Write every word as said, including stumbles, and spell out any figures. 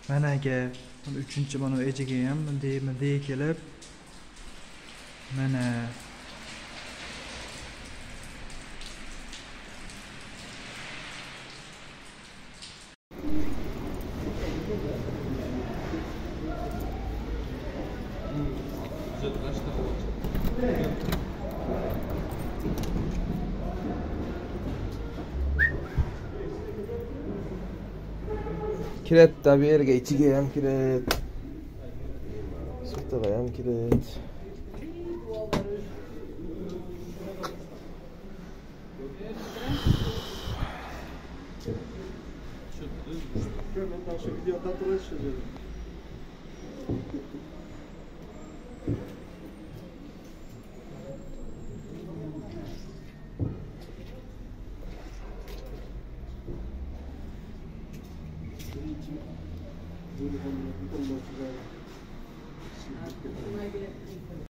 managa uchinchi mana ejiga ham bunday bunday kelib mana kiret tabi yerga ichiga ham kiret. Sirtiga ham kiret. Böyle hamle, bir olmak üzere. Şimdi